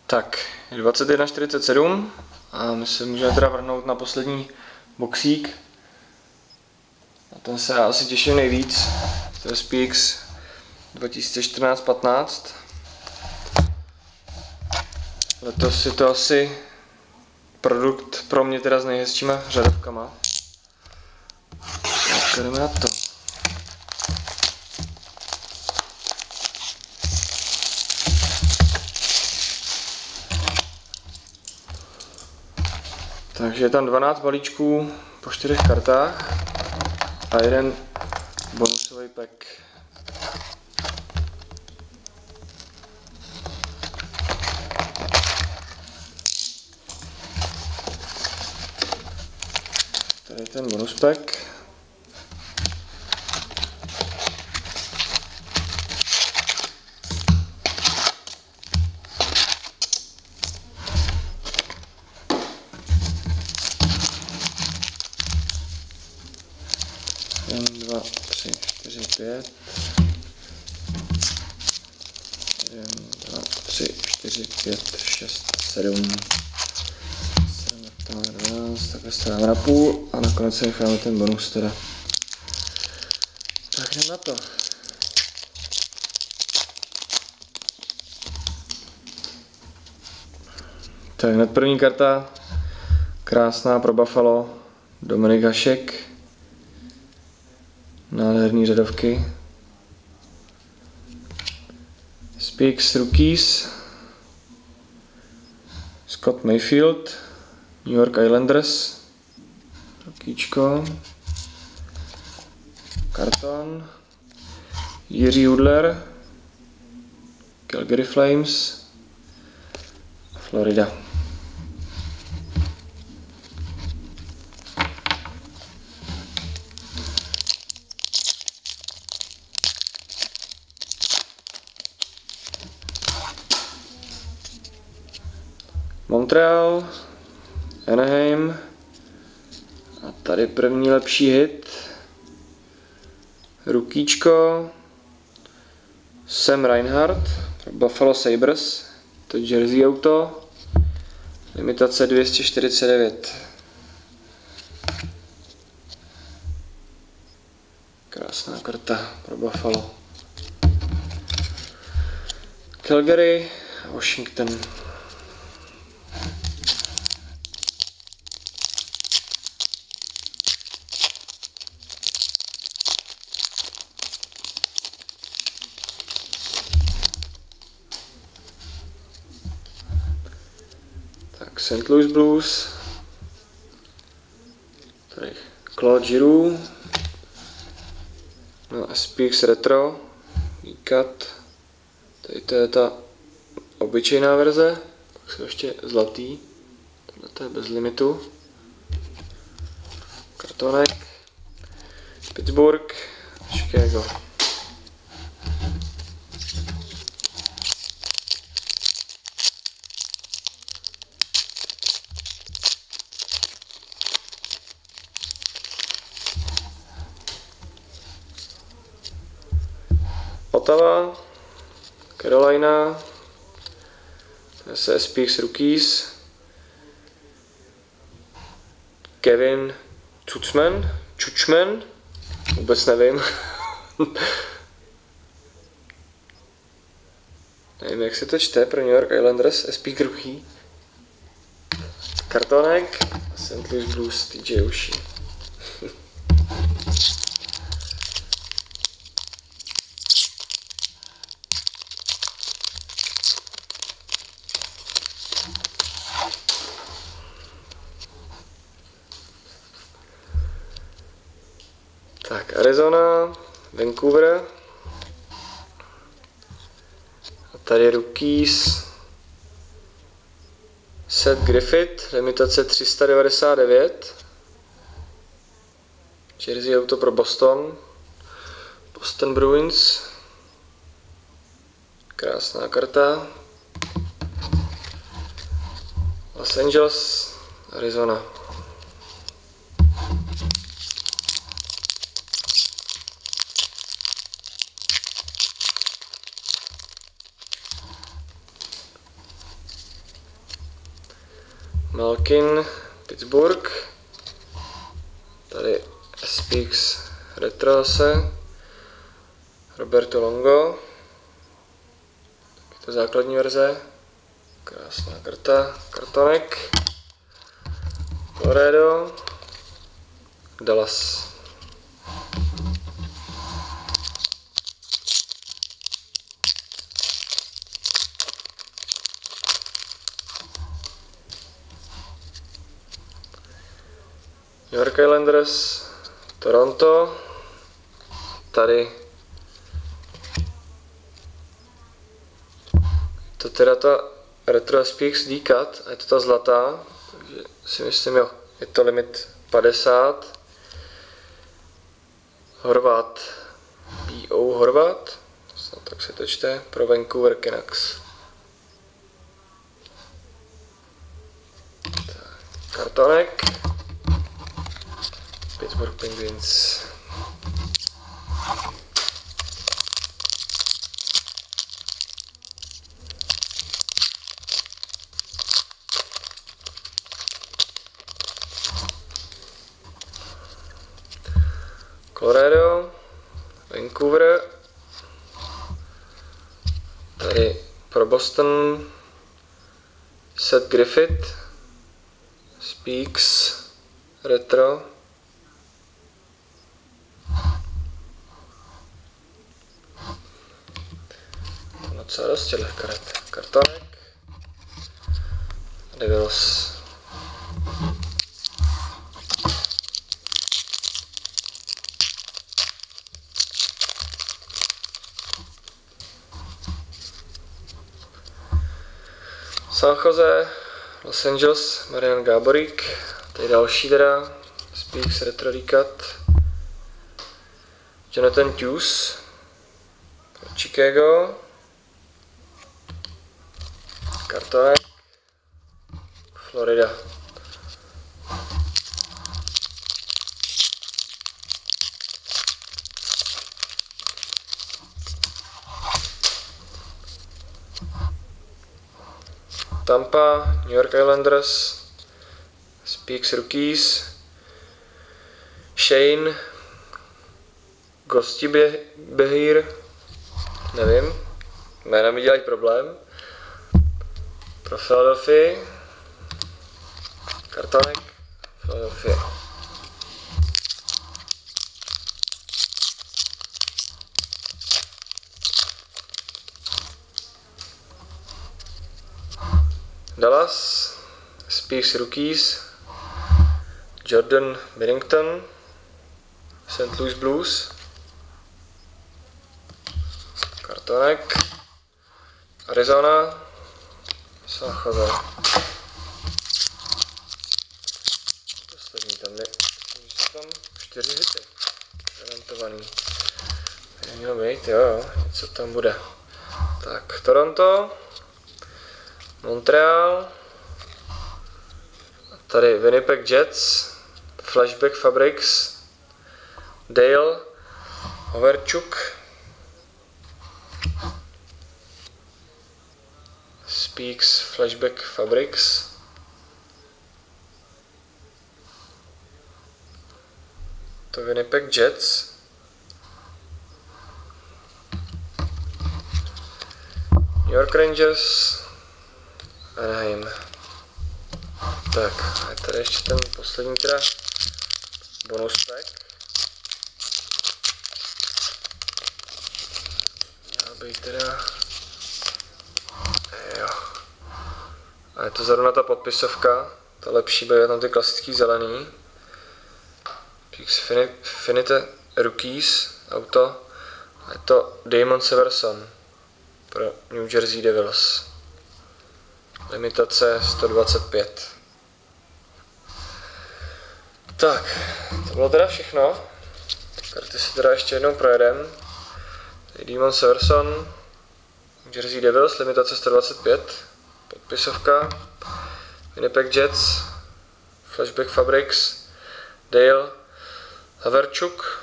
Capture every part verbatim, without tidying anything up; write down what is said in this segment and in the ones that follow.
Tak, je dvacet jedna čtyřicet sedm a my se můžeme teda vrhnout na poslední boxík. A ten se já asi těším nejvíc. To je S P X dva tisíce čtrnáct patnáct. Letos je to asi produkt pro mě teda s nejhezčíma řadovkama. Tak jdeme na to. Takže je tam dvanáct balíčků po čtyřech kartách a jeden bonusový pack. Tady je ten bonus pack. Jeden, dva, tři, čtyři, pět. Jeden, dva, tři, čtyři, pět, šest, sedm. sedm, dvanáct, takhle se dáme na půl a nakonec si necháme ten bonus teda. Tak jdem na to. Tak hned první karta. Krásná pro Buffalo. Dominik Hašek. Nádherný řadovky. S P X Rookies. Scott Mayfield. New York Islanders. Rokíčko. Karton. Jiří Hudler. Calgary Flames. Florida. Montreal, Anaheim a tady první lepší hit. Rukíčko, Sam Reinhart pro Buffalo Sabres, to jersey auto, limitace dvě stě čtyřicet devět. Krásná karta pro Buffalo. Calgary a Washington. Tak Saint Louis Blues, tady Claude Giroux, no S P X Retro, výkat, tady to je ta obyčejná verze, pak jsou ještě zlatý, tohle to je bez limitu, kartonek, Pittsburgh, Chicago. Ottawa, Carolina, zase S P X Rookies, Kevin Čučman, Čučman, vůbec nevím. Nevím, jak se to čte pro New York Islanders, S P X Rookie. Kartonek, Saint Louis Blues, T J Oshie. Tak, Arizona, Vancouver. A tady Rookies. Seth Griffith, limitace tři sta devadesát devět. Jersey auto pro Boston. Boston Bruins. Krásná karta. Los Angeles, Arizona. Malkin, Pittsburgh. Tady S P X Retro zase. Roberto Longo. Je to základní verze. Krásná karta. Kartonek. Colorado. Dallas. New York Islanders, Toronto, tady to teda ta Retro S P X D-Cut a je to ta zlatá, takže si myslím, jo, je to limit padesát. Horvat, B O Horvat, tak se to čte, pro Vancouver Canucks. Tak, kartonek. Pittsburgh Penguins. Colorado, Vancouver, tady pro Boston Seth Griffith, S P X Retro. Co dost těchto karet. Kartonek. Devils. San Jose, Los Angeles, Marian Gáborík. Tady další teda. S P X Retro D-Cut. Jonathan Hughes. Chicago. Kartonek. Florida. Tampa, New York Islanders, S P X Rookies, Shane, Gosti Behir, nevím, jména mi dělají problém. Pro Philadelphia, kartonek, Philadelphia. Dallas, S P X Rookies, Jordan Binnington, Saint Louis Blues, kartonek, Arizona, San Jose. Poslední tam je, tam čtyři hity, garantovaný. Mělo být, jo, jo, něco tam bude. Tak, Toronto, Montreal, tady Winnipeg Jets, Flashback Fabrics, Dale, Overchuk, S P X Flashback Fabrics, to Winnipeg Jets, New York Rangers, Anaheim. Tak, a tady ještě ten poslední teda bonus pack. Měl být teda... Jo. A je to zrovna ta podpisovka, ta lepší, bude tam ty klasický zelený. Finite Rookies, auto. A je to Damon Severson pro New Jersey Devils. Limitace sto dvacet pět. Tak, to bylo teda všechno. Karty si teda ještě jednou projedem. Damon Severson, Jersey Devils, limitace sto dvacet pět. Podpisovka. Winnipeg Jets, Flashback Fabrics, Dale, Haverchuk,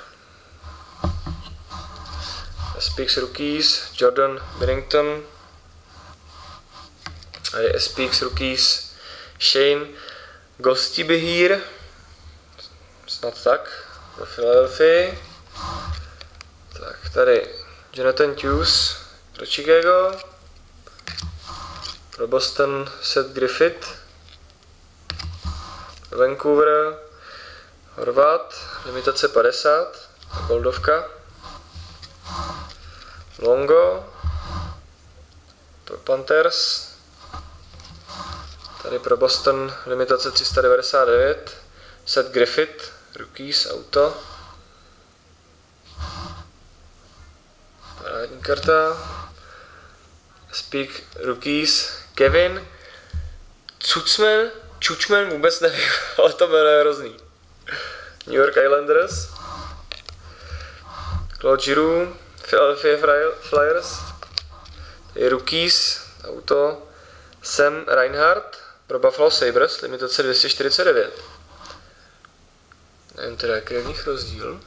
S P X Rookies, Jordan Binnington, a je S P X Rookies, Shane, Gosti Behír, snad tak, pro Philadelphii. Tak tady Jonathan Hughes pro Chicago, pro Boston Seth Griffith, pro Vancouver Horvat, limitace padesát, goldovka, Longo, pro Panthers, tady pro Boston limitace tři sta devadesát devět, Seth Griffith, rookies, auto, parádní karta, Speak rookies, Kevin, Cučman, Cučman vůbec nevím, ale to jméno je hrozný. New York Islanders, Claude Giroux, Philadelphia Flyers, tady rookies, auto, Sam Reinhart pro Buffalo Sabres, limitace dvě stě čtyřicet devět. Nevím teda, jaký je v nich rozdíl.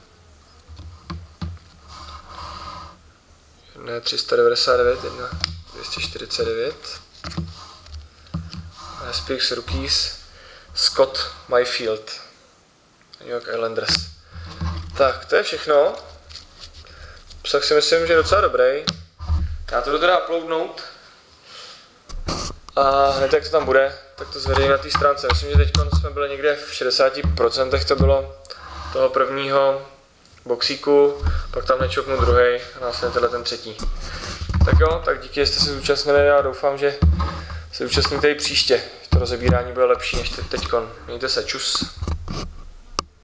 Jedna je tři sta devadesát devět, jedna dvě stě čtyřicet devět. A Speaks rookies, Scott Mayfield, New York Islanders. Tak, to je všechno. Obsah si myslím, že je docela dobrý. Já to jdu teda uploadnout. A hned jak to tam bude, tak to zveřejím na té stránce. Myslím, že teď jsme byli někde v šedesáti procentech to bylo toho prvního boxíku, pak tam nečoknu druhý a následně tenhle ten třetí. Tak jo, tak díky, že jste se zúčastnili a doufám, že se zúčastníte i příště. To rozebírání bude lepší než teďkon. Mějte se, čus.